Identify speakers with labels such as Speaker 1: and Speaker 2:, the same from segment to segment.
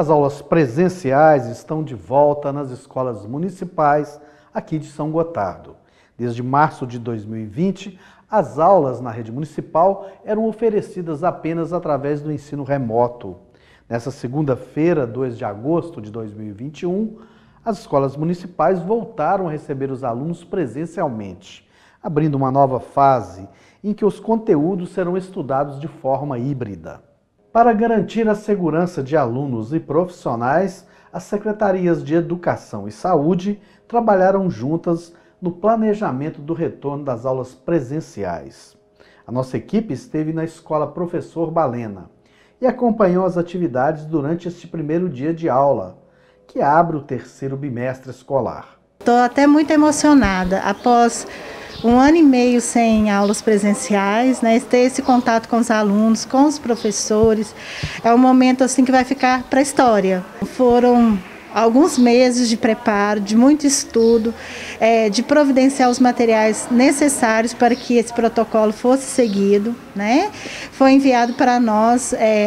Speaker 1: As aulas presenciais estão de volta nas escolas municipais aqui de São Gotardo. Desde março de 2020, as aulas na rede municipal eram oferecidas apenas através do ensino remoto. Nessa segunda-feira, 2 de agosto de 2021, as escolas municipais voltaram a receber os alunos presencialmente, abrindo uma nova fase em que os conteúdos serão estudados de forma híbrida. Para garantir a segurança de alunos e profissionais, as secretarias de Educação e Saúde trabalharam juntas no planejamento do retorno das aulas presenciais. A nossa equipe esteve na Escola Professor Balena e acompanhou as atividades durante este primeiro dia de aula, que abre o terceiro bimestre escolar.
Speaker 2: Estou até muito emocionada. Após 1 ano e meio sem aulas presenciais, né, ter esse contato com os alunos, com os professores, é um momento assim que vai ficar para a história. Foram alguns meses de preparo, de muito estudo, de providenciar os materiais necessários para que esse protocolo fosse seguido, né? Foi enviado para nós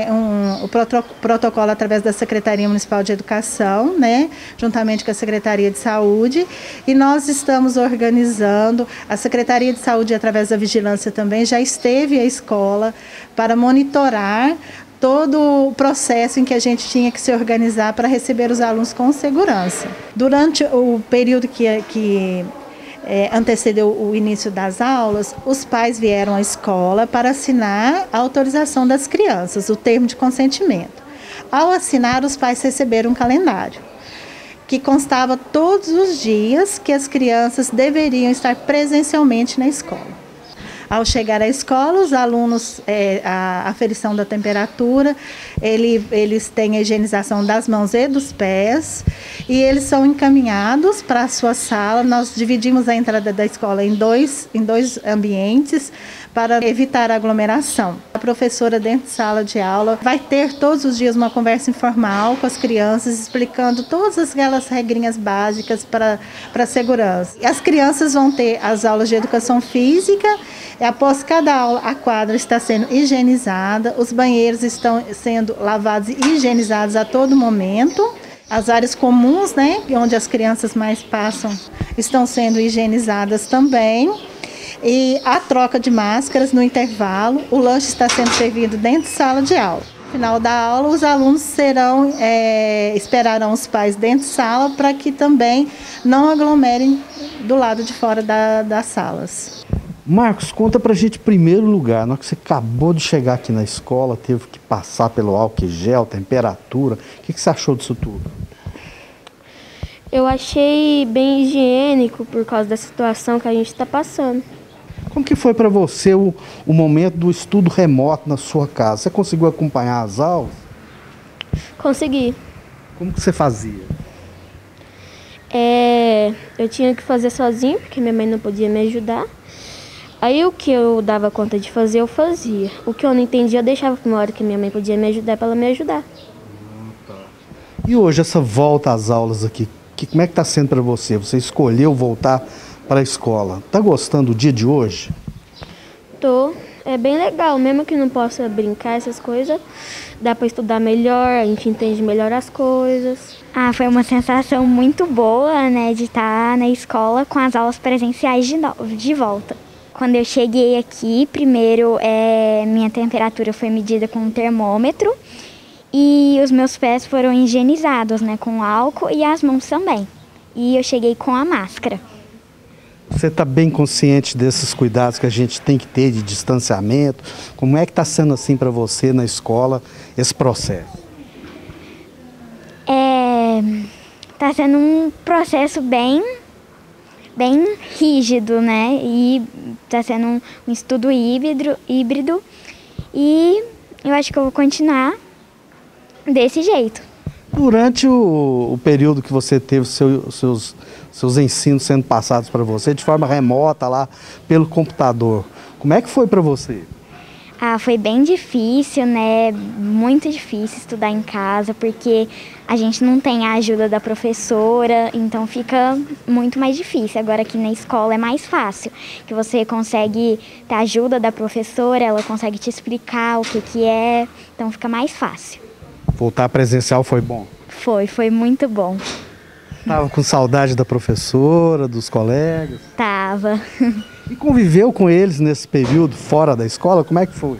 Speaker 2: o protocolo através da Secretaria Municipal de Educação, né? Juntamente com a Secretaria de Saúde, e nós estamos organizando, a Secretaria de Saúde, através da vigilância também, já esteve à escola para monitorar todo o processo em que a gente tinha que se organizar para receber os alunos com segurança. Durante o período que antecedeu o início das aulas, os pais vieram à escola para assinar a autorização das crianças, o termo de consentimento. Ao assinar, os pais receberam um calendário que constava todos os dias que as crianças deveriam estar presencialmente na escola. Ao chegar à escola, os alunos, a aferição da temperatura, eles têm a higienização das mãos e dos pés, e eles são encaminhados para a sua sala. Nós dividimos a entrada da escola em dois ambientes para evitar a aglomeração. A professora, dentro de sala de aula, vai ter todos os dias uma conversa informal com as crianças, explicando todas aquelas regrinhas básicas para a segurança. As crianças vão ter as aulas de educação física. Após cada aula, a quadra está sendo higienizada, os banheiros estão sendo lavados e higienizados a todo momento. As áreas comuns, né, onde as crianças mais passam, estão sendo higienizadas também. E a troca de máscaras no intervalo, o lanche está sendo servido dentro de sala de aula. No final da aula, os alunos esperarão os pais dentro de sala para que também não aglomerem do lado de fora das salas.
Speaker 1: Marcos, conta pra gente, em primeiro lugar, na hora que você acabou de chegar aqui na escola, teve que passar pelo álcool gel, temperatura, o que você achou disso tudo?
Speaker 3: Eu achei bem higiênico por causa da situação que a gente está passando.
Speaker 1: Como que foi para você o momento do estudo remoto na sua casa? Você conseguiu acompanhar as aulas?
Speaker 3: Consegui.
Speaker 1: Como que você fazia?
Speaker 3: Eu tinha que fazer sozinho, porque minha mãe não podia me ajudar. Aí o que eu dava conta de fazer, eu fazia. O que eu não entendia, eu deixava para uma hora que minha mãe podia me ajudar, para ela me ajudar.
Speaker 1: E hoje, essa volta às aulas aqui, como é que está sendo para você? Você escolheu voltar para a escola. Está gostando do dia de hoje?
Speaker 3: Tô. É bem legal, mesmo que não possa brincar essas coisas, dá para estudar melhor, a gente entende melhor as coisas.
Speaker 4: Foi uma sensação muito boa, né, de estar na escola com as aulas presenciais de volta. Quando eu cheguei aqui, primeiro minha temperatura foi medida com um termômetro e os meus pés foram higienizados, né, com álcool, e as mãos também. E eu cheguei com a máscara.
Speaker 1: Você está bem consciente desses cuidados que a gente tem que ter de distanciamento? Como é que está sendo assim para você na escola esse processo?
Speaker 4: Está sendo um processo bem rígido, né? E está sendo um estudo híbrido, e eu acho que eu vou continuar desse jeito.
Speaker 1: Durante o período que você teve seus ensinos sendo passados para você de forma remota lá pelo computador, como é que foi para você?
Speaker 4: Foi bem difícil, né? Muito difícil estudar em casa, porque a gente não tem a ajuda da professora, então fica muito mais difícil. Agora aqui na escola é mais fácil, que você consegue ter a ajuda da professora, ela consegue te explicar o que é, então fica mais fácil.
Speaker 1: Voltar presencial foi bom?
Speaker 4: Foi muito bom.
Speaker 1: Tava com saudade da professora, dos colegas?
Speaker 4: Tava.
Speaker 1: E conviveu com eles nesse período fora da escola? Como é que foi?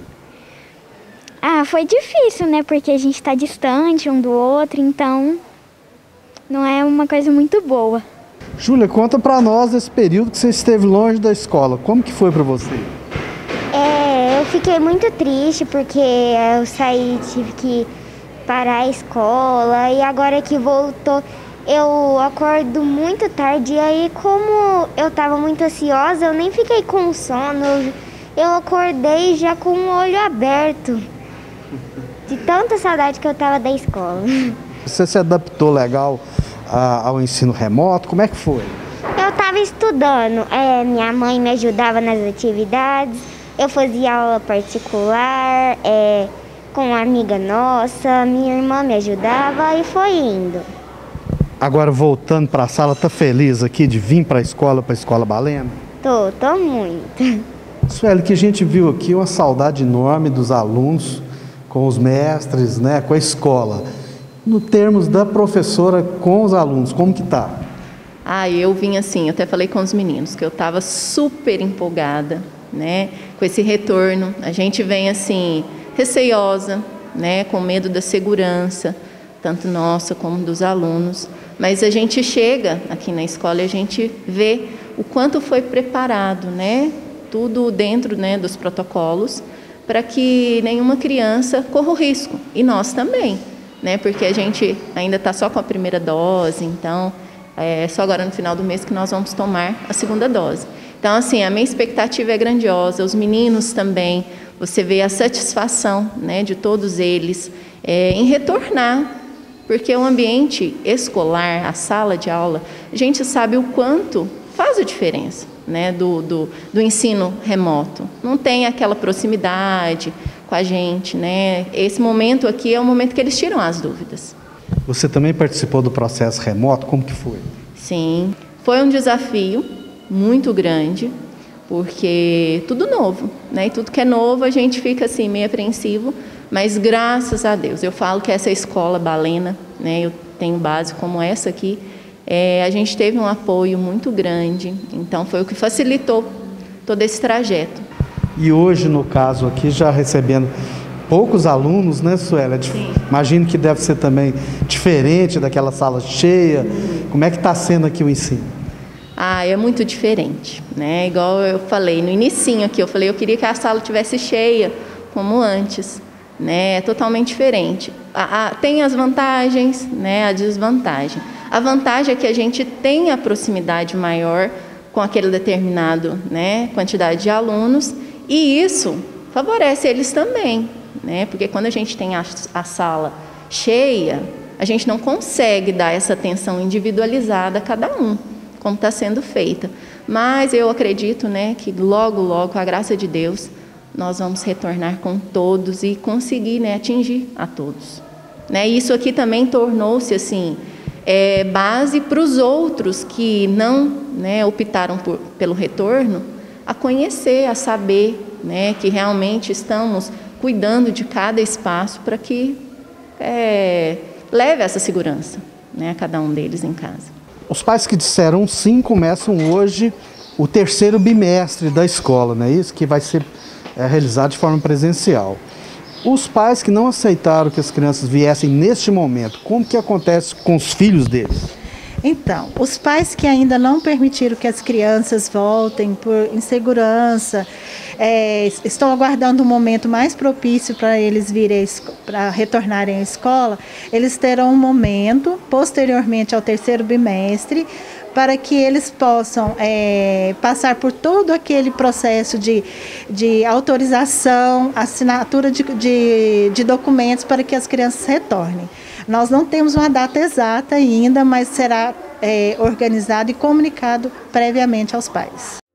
Speaker 4: Foi difícil, né? Porque a gente está distante um do outro, então não é uma coisa muito boa.
Speaker 1: Júlia, conta pra nós esse período que você esteve longe da escola. Como que foi pra você?
Speaker 5: Eu fiquei muito triste porque eu saí, tive que parar a escola e agora que voltou eu acordo muito tarde e aí como eu estava muito ansiosa eu nem fiquei com sono, eu acordei já com o olho aberto de tanta saudade que eu estava da escola.
Speaker 1: Você se adaptou legal ao ensino remoto? Como é que foi?
Speaker 5: Eu estava estudando, minha mãe me ajudava nas atividades, eu fazia aula particular com uma amiga nossa, minha irmã me ajudava e foi indo.
Speaker 1: Agora voltando para a sala, tá feliz aqui de vir para a escola Balena?
Speaker 5: Tô muito.
Speaker 1: Sueli, que a gente viu aqui uma saudade enorme dos alunos, com os mestres, né, com a escola. No termos da professora com os alunos, como que tá?
Speaker 6: Eu vim assim, eu até falei com os meninos, que eu estava super empolgada, né, com esse retorno. A gente vem assim, receiosa, né, com medo da segurança, tanto nossa como dos alunos. Mas a gente chega aqui na escola e a gente vê o quanto foi preparado, né, tudo dentro, né, dos protocolos, para que nenhuma criança corra o risco, e nós também, né, porque a gente ainda está só com a primeira dose, então é só agora no final do mês que nós vamos tomar a segunda dose. Então, assim, a minha expectativa é grandiosa, os meninos também, você vê a satisfação, né, de todos eles em retornar, porque o ambiente escolar, a sala de aula, a gente sabe o quanto faz a diferença, né, do ensino remoto. Não tem aquela proximidade com a gente, né? Esse momento aqui é o momento que eles tiram as dúvidas.
Speaker 1: Você também participou do processo remoto? Como que foi?
Speaker 6: Sim, foi um desafio muito grande, porque tudo novo, né? E tudo que é novo a gente fica assim meio apreensivo, mas graças a Deus, eu falo que essa escola Balena, né? Eu tenho base como essa aqui, a gente teve um apoio muito grande, então foi o que facilitou todo esse trajeto.
Speaker 1: E hoje, no caso aqui, já recebendo poucos alunos, né, Sueli? Imagino que deve ser também diferente daquela sala cheia. Como é que está sendo aqui o ensino?
Speaker 6: É muito diferente, né? Igual eu falei no inicinho aqui, eu falei, eu queria que a sala tivesse cheia, como antes, né? É totalmente diferente. Tem as vantagens, né? A desvantagem. A vantagem é que a gente tem a proximidade maior com aquele determinado, né, quantidade de alunos, e isso favorece eles também, né? Porque quando a gente tem a sala cheia, a gente não consegue dar essa atenção individualizada a cada um, como está sendo feita. Mas eu acredito, né, que logo, logo, com a graça de Deus, nós vamos retornar com todos e conseguir, né, atingir a todos. Né? Isso aqui também tornou-se assim, base para os outros que não, né, optaram pelo retorno, a conhecer, a saber, né, que realmente estamos cuidando de cada espaço para que leve essa segurança, né, a cada um deles em casa.
Speaker 1: Os pais que disseram sim começam hoje o terceiro bimestre da escola, não é isso? Que vai ser realizado de forma presencial. Os pais que não aceitaram que as crianças viessem neste momento, como que acontece com os filhos deles?
Speaker 2: Então, os pais que ainda não permitiram que as crianças voltem por insegurança, estão aguardando um momento mais propício para eles para retornarem à escola, eles terão um momento, posteriormente ao terceiro bimestre, para que eles possam passar por todo aquele processo de autorização, assinatura de documentos para que as crianças retornem. Nós não temos uma data exata ainda, mas será organizado e comunicado previamente aos pais.